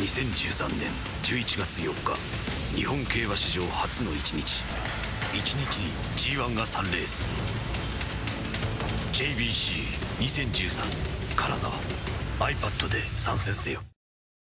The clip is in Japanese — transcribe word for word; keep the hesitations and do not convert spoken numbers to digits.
せんじゅうさんねんじゅういちがつよっか、日本競馬史上初の一日いちにちに ジーワン がさんレース。 ジェイビーシーにせんじゅうさん 金沢 iPad で参戦せよ。